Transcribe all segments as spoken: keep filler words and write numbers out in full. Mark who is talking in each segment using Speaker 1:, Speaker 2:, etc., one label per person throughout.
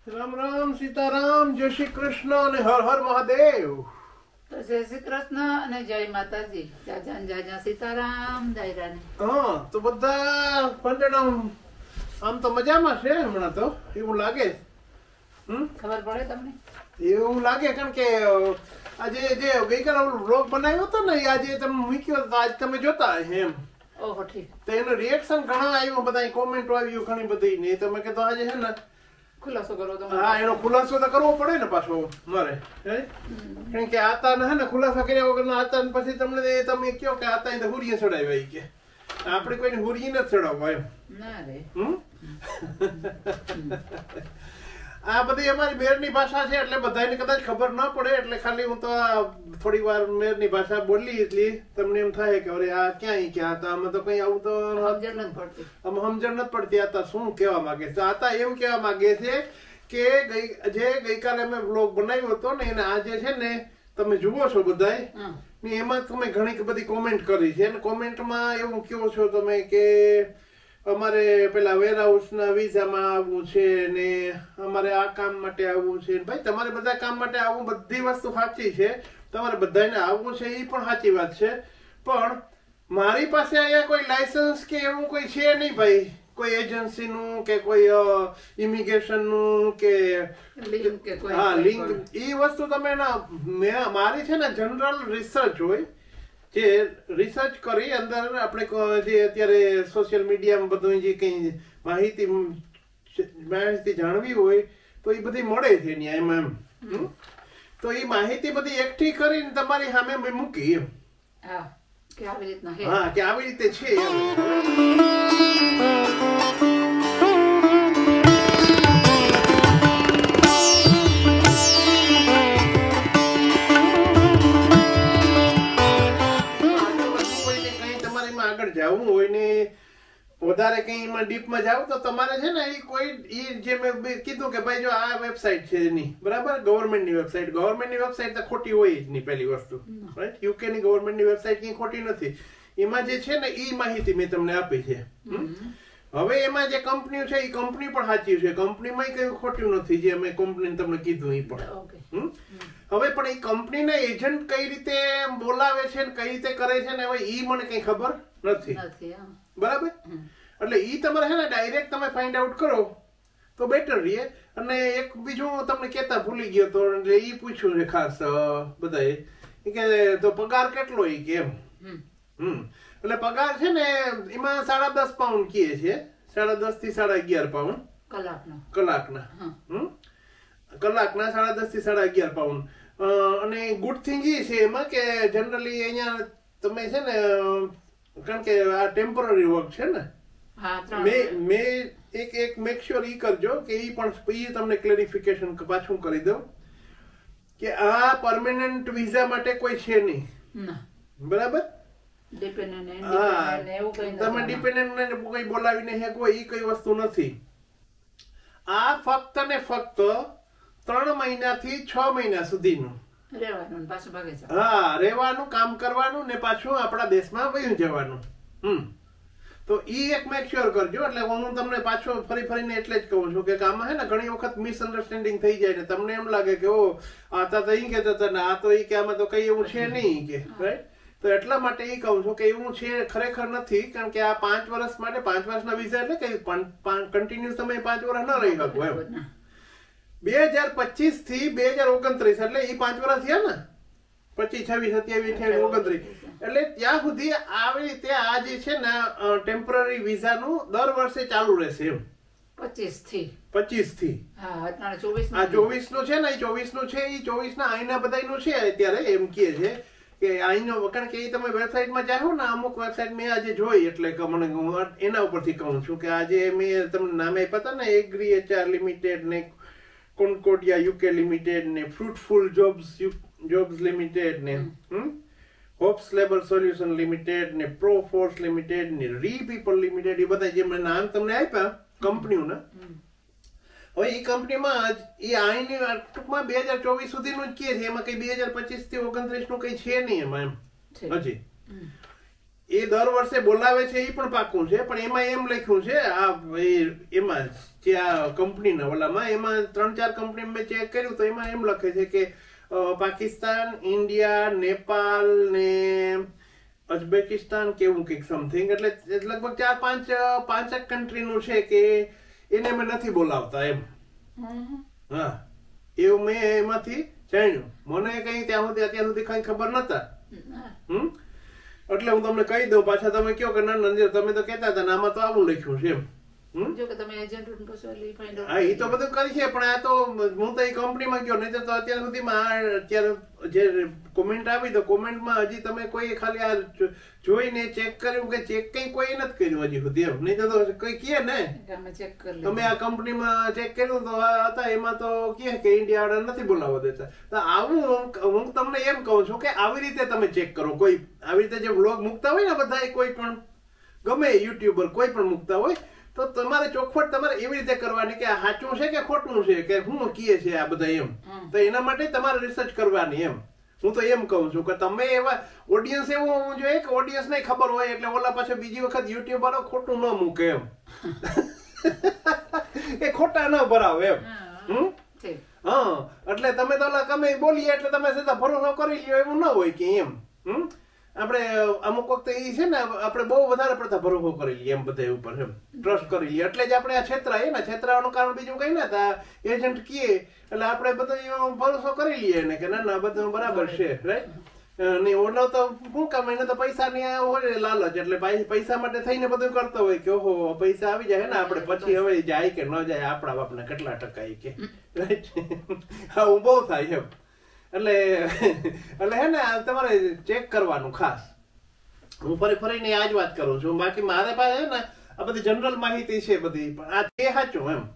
Speaker 1: રામ રામ સીતારામ, જય શ્રી કૃષ્ણ અને હર હર મહાદેવ.
Speaker 2: તો જય શ્રી કૃષ્ણ અને જય માતાજી. જાજા જાજા સીતારામ દાયરાને.
Speaker 1: હા, તો બધા પંડેરામ આમ તો મજામાં છે હમણાં તો એવું લાગે. હમ
Speaker 2: ખબર પડે તમને?
Speaker 1: એવું લાગે કારણ કે આજે જે ગઈકાલે વ્લોગ બનાવ્યો હતો ને આજે તમે મૂક્યો તો આજ તમે જોતા એમ.
Speaker 2: ઓહો ઠીક.
Speaker 1: તો એનું રિએક્શન ઘણા આવ્યું, બધા કોમેન્ટો આવ્યું ઘણી બધી ને તમે કીધું આજે છે ને
Speaker 2: ખુલાસો કરો તમે.
Speaker 1: હા, એનો ખુલાસો તો કરવો પડે ને પાછો મારે, કારણ કે આતા ને હે ને ખુલાસા કર્યા વગર આતા ને પછી તમને તમે કયો કે આતા તો હુરીએ ચડાવ્યા કે આપણે કોઈને હુરીએ નથી ચડાવવા એમ
Speaker 2: ના રે.
Speaker 1: હમ આ બધી અમારી મેરની ભાષા છે એટલે બધાને કદાચ ખબર ન પડે એટલે ખાલી હું તો થોડી વાર મેરની ભાષા બોલી એટલે તમને એમ થાય કે અરે આ ક્યાંય ક્યાં હતા, અમે તો કઈ આવું તો
Speaker 2: સમજણ નથી પડતી.
Speaker 1: આમ સમજણ નથી પડતી આતા શું કહેવા માંગે છે. આતા એમ કહેવા માંગે છે કે ગઈ જે ગઈકાલે મેં વ્લોગ બનાવ્યો હતો ને એને આજે છે ને તમે જુઓ છો બધાય ને એમાં તમે ઘણી બધી કોમેન્ટ કરી છે અને કોમેન્ટમાં એવું કહો છો તમે કે અમારે પેલા વેરહાઉસ ના વિઝામાં આવવું છે ને અમારે આ કામ માટે આવવું છે. ભાઈ તમારે બધા કામ માટે આવવું બધી વસ્તુ સાચી છે, તમારે બધાને આવવું છે એ પણ સાચી વાત છે, પણ મારી પાસે અહીંયા કોઈ લાયસન્સ કે એવું કોઈ છે નહીં ભાઈ, કોઈ એજન્સીનું કે કોઈ ઇમિગ્રેશનનું કે હા લિંક એ વસ્તુ તમે ના મારી છે ને જનરલ રિસર્ચ હોય જે રિસર્ચ કરી અંદર આપણે જે અત્યારે સોશિયલ મીડિયામાં બધું જે કંઈ માહિતી માહિતી જાણવી હોય તો એ બધી મળે છે ત્યાં એમાં એમ. તો એ માહિતી બધી એકઠી કરીને તમારી સામે મેં મૂકી એમ.
Speaker 2: હા કે આવી રીતના
Speaker 1: હા કે આવી રીતે છે એમ. જવું હોય ને વધારે કઈ એમાં ડીપમાં જાવ તો તમારે છે ને એ કોઈ એ જે મેં કીધું કે ભાઈ જો આ વેબસાઇટ છે એની બરાબર ગવર્મેન્ટની વેબસાઇટ ગવર્મેન્ટની વેબસાઇટ તો ખોટી હોય જ નહીં પહેલી વસ્તુ, રાઈટ. યુકે ની ગવર્મેન્ટની વેબસાઇટ કઈ ખોટી નથી. એમાં જે છે ને એ માહિતી મેં તમને આપી છે. હવે એમાં જે કંપની છે એ કંપની પણ સાચી છે, કંપનીમાં કઈ ખોટું નથી જે મેં કંપનીને તમને કીધું એ પણ. હવે પણ એ કંપનીના એજન્ટ કઈ રીતે બોલાવે છે ને કઈ રીતે કરે છે ને હવે એ મને કઈ ખબર નથી, બરાબર. એટલે ઈ તમારે છે ને ડાયરેક્ટ તમે ફાઇન્ડ આઉટ કરો તો બેટર રહે. અને એક બીજું તમને કેતા ભૂલી ગયો તો એટલે ઈ પૂછ્યું છે ખાસ બધાએ કે તો પગાર કેટલો ઈ કે એમ. હમ એટલે પગાર છે ને એમાં સાડા દસ પાઉન્ડ કહે છે, સાડા દસ થી સાડા અગિયાર પાઉન્ડ
Speaker 2: કલાકના
Speaker 1: કલાકના હમ કલાકના સાડા દસ થી સાડા અગિયાર પાઉન્ડ. અને ગુડ થિંગ એ છે એમાં કે જનરલી અહીંયા તમે છે ને કારણ કે આ ટેમ્પરરી વર્ક છે ને મેં મેં એક એક મેક શ્યોર ઈ કરજો કે ઈ પણ ઈ તમને ક્લેરિફિકેશન પાછું કરી દઉં કે આ પરમેનન્ટ વિઝા માટે કોઈ છે નહીં, બરાબર. હા, તમે ડિપેન્ડન્ટ ને કોઈ બોલાવીને હે કોઈ ઈ કઈ વસ્તુ નથી. આ ફક્ત ને ફક્ત ત્રણ મહિનાથી છ મહિના સુધીનું
Speaker 2: રહેવાનું પાછું ભાગે છે.
Speaker 1: હા, રહેવાનું, કામ કરવાનું ને પાછું આપણા દેશમાં વયું જવાનું. હમ તો ઈ એક મેક શ્યોર કરજો. એટલે હું તમને પાછો ફરી ફરીને એટલે જ કહું છું કે આમાં હે ને ઘણી વખત મિસઅન્ડરસ્ટેન્ડિંગ થઈ જાય ને તમને એમ લાગે કે ઓ આતા તો ઈ કહેતા હતા ને આ તો ઈ કે આમાં તો કઈ એવું છે નહીં કે, રાઈટ. તો એટલા માટે ઈ કહું છું કે એવું છે ખરેખર નથી, કારણ કે આ પાંચ વર્ષ માટે પાંચ વર્ષના વિઝા એટલે કે કન્ટિન્યુઅસ તમે પાંચ વર્ષ ન રહી શકો એમ. બે હજાર પચીસ થી બે હજાર ઓગણત્રીસ એટલે એ પાંચ વર્ષ થયા ને, પચીસ છવ્વીસ સત્યાવીસ અઠ્યાવીસ ઓગણત્રીસ એટલે ત્યાં સુધી આવી રીતે આ જે છે ને ટેમ્પરરી વિઝાનું દર વર્ષે ચાલુ રહેશે એમ.
Speaker 2: પચીસ થી
Speaker 1: પચીસ થી આ ચોવીસ નું છે ને એ ચોવીસ નું છે એ ચોવીસ ના આઈના બધા નું છે અત્યારે એમ કે છે કે આઈનો, કારણ કે એ તમે વેબસાઇટમાં જાઓ ને અમુક વેબસાઇટ મેં આજે જોઈ એટલે કે મને એના ઉપરથી કહું છું કે આજે મેં તમને નામે આપ્યા હતા ને એગ્રી એચઆર લિમિટેડ ને કોન્કોર્ડિયા યુકે લિમિટેડ ને ફ્રૂટફુલ જોબ્સ જોબ્સ લિમિટેડ ને હોપ્સ લેબર સોલ્યુશન લિમિટેડ ને પ્રો ફોર્સ લિમિટેડ ને રી પીપલ લિમિટેડ એ બધા જે મેં નામ તમને આપ્યા કંપનીઓના. હવે એ કંપનીમાં એ આઈની ટૂંકમાં બે હજાર ચોવીસ સુધીનું જ કહે છે, એમાં કઈ બે હજાર પચીસ થી ઓગણત્રીસ નું કઈ છે નહીં એમાં એમ. હજી એ દર વર્ષે બોલાવે છે એ પણ પાકું છે, પણ એમાં એમ લખ્યું છે આ એમાં જે આ કંપનીના ઓલામાં એમાં ત્રણ ચાર કંપની મેં ચેક કર્યું તો એમાં એમ લખે છે કે પાકિસ્તાન, ઇન્ડિયા, નેપાલ ને અઝબેકિસ્તાન કેવું કંઈક સમથિંગ, એટલે લગભગ ચાર પાંચ પાંચેક કન્ટ્રીનું છે કે એને મેં નથી બોલાવતા એમ. હા, એવું મેં એમાંથી જાણ્યું. મને કઈ ત્યાં સુધી અત્યાર સુધી કઈ ખબર નતા. હમ એટલે હું તમને કહી દઉં, પાછા તમે કહો કે ના ના તમે તો કહેતા હતા ને આમાં તો આવું લખ્યું છે એમ.
Speaker 2: જો કે તમે એજન્ટ પછી ફાઇન્ડ આઉટ
Speaker 1: હા, એ તો બધું કરી છે, પણ આ તો હું તો એ કંપનીમાં ગયો નહીં તો અત્યાર સુધીમાં અત્યારે જે કોમેન્ટ આવી તો કોમેન્ટમાં હજી તમે કોઈ ખાલી આ જોઈને ચેક કર્યું કે ચેક કઈ કોઈ નથી કર્યું હજી સુધી એમ. નહીં તો કઈ કહે ને
Speaker 2: ચેક કરી
Speaker 1: તમે આ કંપનીમાં ચેક કર્યું તો હતા એમાં તો કહે કે ઇન્ડિયા વાળા નથી બોલાવવા દેતા. તો આવું હું તમને એમ કહું છું કે આવી રીતે તમે ચેક કરો. કોઈ આવી રીતે જે વ્લોગ મૂકતા હોય ને બધા કોઈ પણ ગમે યુટ્યુબર કોઈ પણ મૂકતા હોય તો તમારે ચોખવટ તમારે એવી રીતે કરવાની કે આ સાચું છે કે ખોટું છે કે શું કીએ છે આ બધા એમ. તો એના માટે તમારે રિસર્ચ કરવાની એમ. હું તો એમ કહું છું કે તમે એવા ઓડિયન્સ એવું હોવું જોઈએ કે ઓડિયન્સ ને ખબર હોય એટલે ઓલા પાસે બીજી વખત યુટ્યુબ વાળો ખોટું ન મૂકે એમ. એ ખોટા ન ભરાવે એમ. હમ હા, એટલે તમે તો ઓલા ગમે બોલીએ એટલે તમે સીધા ભરોસો કરી લ્યો એવું ન હોય કે એમ. હમ આપણે અમુક વખતે એ છે ને આપણે બહુ વધારે પડતા ભરોસો કરી લઈએ એમ બધા ઉપર એમ ટ્રસ્ટ કરી લઈએ એટલે જ આપણે આ છેતરાય ને. છેતરાવાનું કારણ બીજું કઈ ના એજન્ટ કીએ એટલે આપણે બધો ભરોસો કરી લઈએ ને કે ના ના બધું બરાબર છે, રાઈટ. ને ઓલો તો શું કામ એને તો પૈસા ની હોય લાલચ એટલે પૈસા માટે થઈને બધું કરતો હોય કે ઓહો પૈસા આવી જાય ને આપણે પછી હવે જાય કે ન જાય આપણા બાપને કેટલા ટકા કે, રાઈટ. આવું બહુ થાય એમ. એટલે એટલે હે ને તમારે ચેક કરવાનું ખાસ. હું ફરી ફરીને આ જ વાત કરું છું. બાકી મારે પાસે ને આ બધી જનરલ માહિતી છે બધી, પણ આ તે સાચું એમ.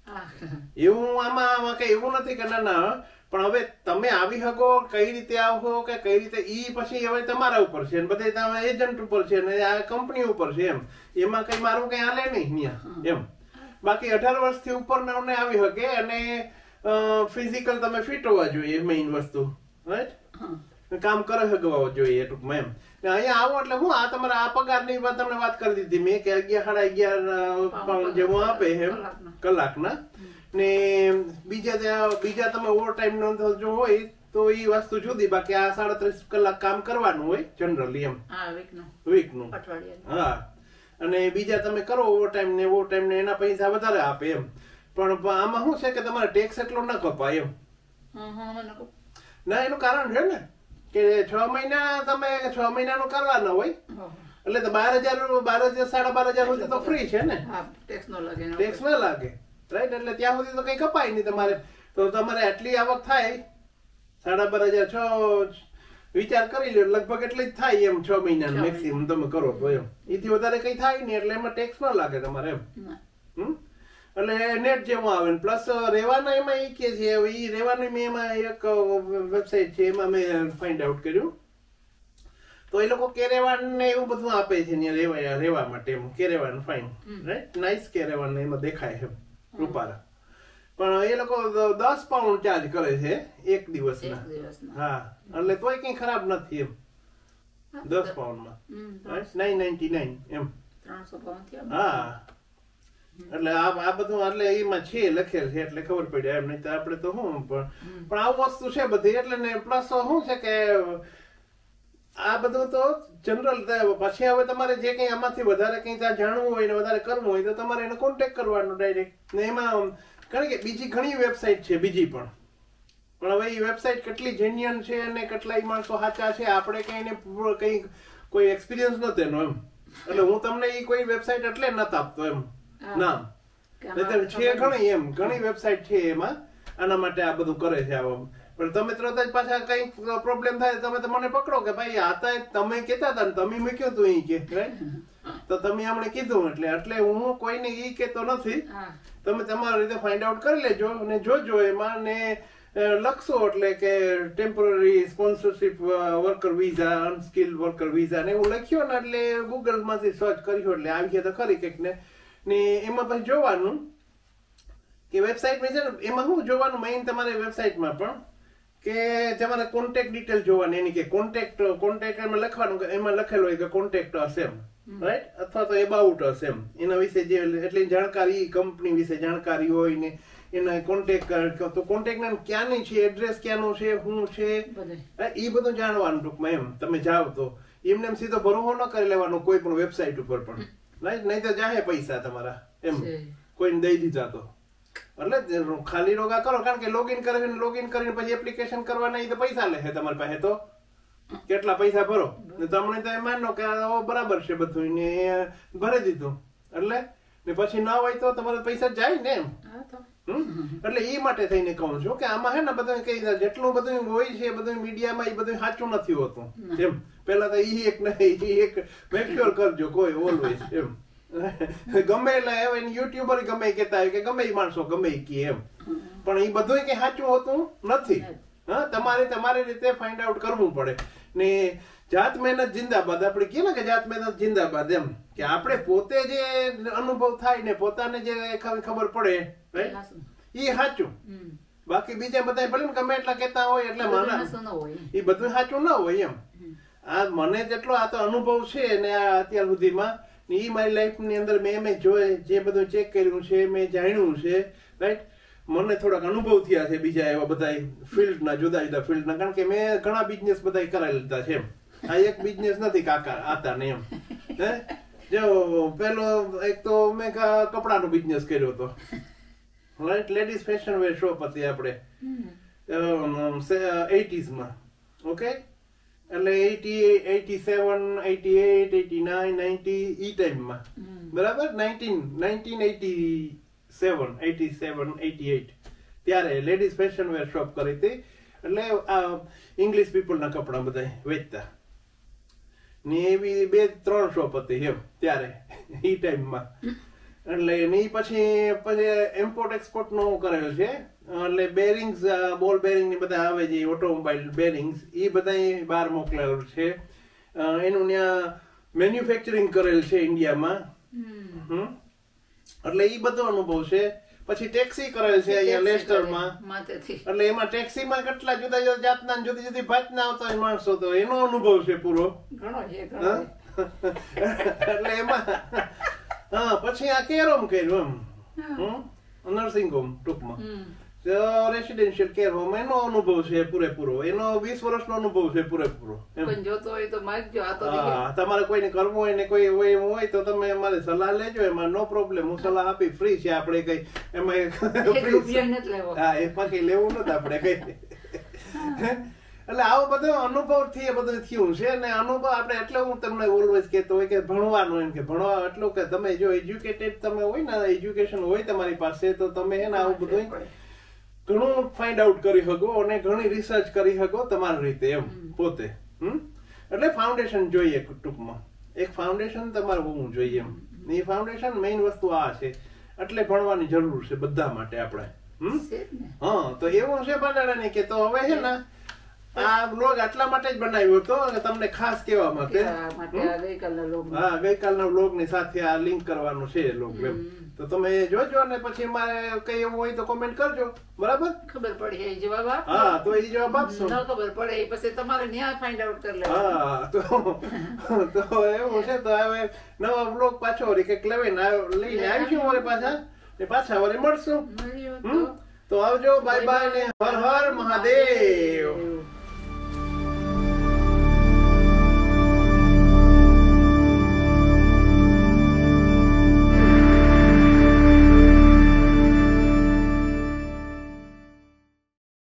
Speaker 1: એવું આમાં કઈ એવું નથી કે ના ના, પણ હવે તમે આવી શકો કઈ રીતે આવો કે કઈ રીતે ઈ પછી હવે તમારા ઉપર છે, બધે તમે એજન્ટ ઉપર છે ને આ કંપની ઉપર છે એમ. એમાં કઈ મારું કઈ હાલે નહીં એમ. બાકી અઢાર વર્ષથી ઉપર ને આવી શકે અને ફિઝિકલ તમે ફિટ હોવા જોઈએ મેઇન વસ્તુ, રાઈટ. કામ કરે શકવા જોઈએ ટૂંકમાં એમ. અહીંયા આવો એટલે હું આ તમારા આ પગારની વાત તમને વાત કરી દીધી મેં કે અગિયાર સાડા અગિયાર જેવું આપે એમ કલાકના. ને બીજા ત્યાં બીજા તમે ઓવર ટાઈમ નો જો હોય તો એ વસ્તુ જુદી. બાકી આ સાડત્રીસ કલાક કામ કરવાનું હોય જનરલી એમ વીકનું. હા, અને બીજા તમે કરો ઓવર ટાઈમ ને ઓવર ટાઈમ ને એના પૈસા વધારે આપે એમ. પણ આમાં શું છે કે તમારે ટેક્સ એટલો ન કપાય એમ. ના, એનું કારણ છે ને કે છ મહિના તમે છ મહિનાનું કરવાના હોય એટલે તો બાર હજાર બાર હજાર સાડા બાર હજાર સુધી તો ફ્રી છે ને, ટેક્સ ન લાગે, રાઈટ. એટલે ત્યાં સુધી તો કઈ કપાય નહીં તમારે. તો તમારે આટલી આવક થાય સાડા બાર હજાર છ વિચાર કરી લો લગભગ એટલે જ થાય એમ. છ મહિનાનું મેક્સિમમ તમે કરો તો એમ. એથી વધારે કઈ થાય નહીં એટલે એમાં ટેક્સ ન લાગે તમારે એમ. હમ એટલે નેટ જેવું આવે. પ્લસ રહેવાના એમાં એ કે છે એ રહેવાનું મેં એમાં એક વેબસાઇટ છે એમાં મેં ફાઇન્ડ આઉટ કર્યું તો એ લોકો કેરેવાન ને એવું બધું આપે છે રહેવા રહેવા માટે એમ. Caravan fine, right, nice caravan એમાં દેખાય છે રૂપારા. પણ એ લોકો દસ પાઉન્ડ ચાર્જ કરે છે એક દિવસના. હા, એટલે તોય કઈ ખરાબ નથી એમ. દસ પાઉન્ડમાં નાઇન નાઇન્ટી નાઇન એમ. હા, એટલે આ બધું એટલે એમાં છે લખેલ છે એટલે ખબર પડી એમ. નહીં તો આપડે તો શું પણ આવું વસ્તુ છે બધી. એટલે ને પ્લસ શું છે કે આ બધું તો જનરલ. પછી હવે તમારે જે કઈ આમાંથી વધારે કઈ ત્યાં જાણવું હોય ને વધારે કરવું હોય તો તમારે એને કોન્ટેક્ટ કરવાનો ડાયરેક્ટ. ને એમાં કારણ કે બીજી ઘણી વેબસાઇટ છે બીજી પણ. પણ હવે એ વેબસાઇટ કેટલી જેન્યુઅન છે અને કેટલાય માણસો સાચા છે આપણે કઈ એને કઈ કોઈ એક્સપિરિયન્સ નથી એનો એમ. એટલે હું તમને એ કોઈ વેબસાઇટ એટલે નથી આપતો એમ નામ. છે ઘણી એમ ઘણી વેબસાઇટ છે એમાં આના માટે આ બધું કરે છે. આવા પણ તમે તરત જ પાછા કઈ પ્રોબ્લેમ થાય તમે તો મને પકડો કે ભાઈ આ તમે કેતા હતા ને તમે મૂક્યો તું ઈ કે, રાઈટ. તો તમે હમણાં કીધું એટલે એટલે હું કોઈને ઈ કેતો નથી. તમે તમારી રીતે ફાઇન્ડ આઉટ કરી લેજો અને જોજો એમાં ને લખશો એટલે કે temporary sponsorship worker visa, unskilled worker visa ને એવું લખ્યો ને એટલે ગૂગલ માંથી સર્ચ કર્યો એટલે આવી તો ખરી કંઈક ને ને એમાં પછી જોવાનું કે વેબસાઇટમાં છે ને એમાં શું જોવાનું મેઇન તમારે વેબસાઇટમાં પણ કે તમારે કોન્ટેક્ટ ડિટેલ જોવાની એની કે કોન્ટેક્ટ કોન્ટેક્ટ એમાં લખવાનું એમાં લખેલું હોય કે કોન્ટેક્ટ હશે એમ. રાઈટ, અથવા તો એબાઉટ અસ એમ, એના વિશે જે એટલી જાણકારી, કંપની વિશે જાણકારી હોય ને એના કોન્ટેક્ટ તો કોન્ટેક્ટ ના ક્યાંની છે, એડ્રેસ ક્યાંનું છે, શું છે, એ બધું જાણવાનું ટૂંકમાં એમ. તમે જાઓ તો એમને એમ સીધો ભરોસો ન કરી લેવાનો કોઈ પણ વેબસાઇટ ઉપર પણ, રાઈટ, નહીં તો જાહે પૈસા તમારા એમ કોઈને દઈ દીધા તો. એટલે ખાલી રોગા કરો, કારણ કે લોગિન કરીને લોગિન કરીને પછી એપ્લિકેશન કરવાના એ તો પૈસા લે છે તમારી પાસે, તો કેટલા પૈસા ભરો ને તમને તો માનો કે બરાબર છે બધું ને ભરી દીધું, એટલે ને પછી ના હોય તો તમારા પૈસા જાય ને એમ. એટલે એ માટે થઈને કહું છું કે આમાં હે ને બધું કઈ જેટલું બધું હોય છે બધું મીડિયામાં એ બધું સાચું નથી હોતું એમ. પેલા તો ઈ એક નહીં ઈ એક મેક શ્યોર કરજો કોઈ ઓલવેઝ એમ. ગમે એટલે હવે યુટ્યુબર ગમે કેતા હોય કે ગમે એ માણસો ગમે કે એમ, પણ એ બધું કઈ સાચું હોતું નથી. હા, તમારે તમારી રીતે ફાઇન્ડ આઉટ કરવું પડે ને. જાત મહેનત જિંદાબાદ, આપણે કહીએ ને કે જાત મહેનત જિંદાબાદ એમ, કે આપણે પોતે જે અનુભવ થાય ને પોતાને જે ખબર પડે એ સાચું. બાકી બીજા બધા ભલે ને ગમે એટલા કેતા હોય એટલે માના એ બધું સાચું ના હોય એમ. આ મને જેટલો આ તો અનુભવ છે ને આ અત્યાર સુધીમાં, એ મારી લાઈફ ની અંદર મેં મેં જોયે જે બધું ચેક કર્યું છે, મેં જાણ્યું છે, રાઈટ. મને થોડાક અનુભવ થયા છે બીજા એવા બધા ફિલ્ડ ના, જુદા જુદા ફિલ્ડ ના, કારણ કે મેં ઘણા બિઝનેસ બધા કરાવી લીધા છે એમ. આ એક બિઝનેસ નથી કાકા આતા ને એમ. હે જો પેલો એક તો મેં કપડાનો બિઝનેસ કર્યો હતો, right, ladies fashion wear shop હતી આપણે એટીઝ માં. ઓકે, એટલે eighty eighty seven eighty eight eighty nine ninety ઈ ટાઈમમાં, બરાબર, nineteen nineteen eighty seven eighty seven eighty eight ત્યારે લેડીઝ ફેશન વેર શોપ કરી હતી. એટલે આ ઇંગ્લિશ પીપલ ના કપડા બધા વેચતા ને એવી બે ત્રણ શોપ હતી એમ ત્યારે ઈ ટાઈમમાં. એટલે એની પછી પછી ઇમ્પોર્ટ એક્સપોર્ટ નો કરેલ છે, એટલે બેરિંગ્સ, બોલ બેરિંગ ને બધા આવે છે, ઓટોમોબાઈલ બેરિંગ્સ એ બધા બહાર મોકલેલું છે. એનું ત્યાં મેન્યુફેક્ચરિંગ કરેલ છે ઇન્ડિયામાં. હમ એટલે એ બધો અનુભવ છે. પછી ટેક્સી કરેલ છે અહીંયા લેસ્ટરમાં, એટલે એમાં ટેક્સીમાં કેટલા જુદા જુદા જાતના જુદી જુદી ભાતના આવતા હોય માણસો, તો એનો અનુભવ છે પૂરો. એટલે એમાં હા, પછી આ કેર હોમ કર્યું એમ, નર્સિંગ હોમ ટૂંકમાં, રેસિડેન્શિયલ કેર હોમ, એનો અનુભવ છે પૂરેપૂરો. એનો વીસ વર્ષનો અનુભવ છે પૂરેપૂરો. તમારે કોઈને કરવું હોય ને કોઈ હોય એમ હોય તો તમે અમારી સલાહ લેજો, એમાં નો પ્રોબ્લેમ. હું સલાહ આપી, ફ્રી છે આપણે કઈ એમાં. હા, એમાં કઈ લેવું નથી આપણે કઈ. એટલે આવો બધો અનુભવ થી બધું થયું છે ને. અનુભવ આપણે એટલે હું તમને ઓલવેઝ કહેતો હોય કે ભણવાનું, એમ કે ભણવા એટલું કે તમે જો એજ્યુકેટેડ તમે હોય ને, એજ્યુકેશન હોય તમારી પાસે, તો તમે હે ને આવું બધું ઘણું ફાઇન્ડ આઉટ કરી શકો અને ઘણી રિસર્ચ કરી શકો તમારી રીતે એમ પોતે. હમ એટલે ફાઉન્ડેશન જોઈએ ટૂંકમાં, એક ફાઉન્ડેશન તમારે હોવું જોઈએ એમ. એ ફાઉન્ડેશન મેઇન વસ્તુ આ છે, એટલે ભણવાની જરૂર છે બધા માટે આપણે. હમ હા, તો એવું છે બનાડે કે તો હવે છે ને આ બ્લોગ આટલા માટે જ બનાવ્યો હતો કે તમને ખાસ કહેવા માટે. હા, ગઈકાલના બ્લોગ ની સાથે આ લિંક કરવાનું છે બ્લોગ એમ. તો તમે જોજો ને પછી મારે કઈ એવું હોય તો કોમેન્ટ કરજો, બરાબર?
Speaker 2: ખબર પડી જવાબ આપ.
Speaker 1: હા, તો એ જવાબ આપશો.
Speaker 2: ન ખબર પડે પછી તમારે ન્યા ફાઇન્ડ આઉટ કરી લેવું.
Speaker 1: હા, તો તો એવું છે. તો હવે નવા બ્લોગ પાછો વળી કઈક લઈને લઈને આવીશું મારે પાછા, ને પાછા વળી મળશું. તો આવજો, બાય બાય ને હર હર મહાદેવ.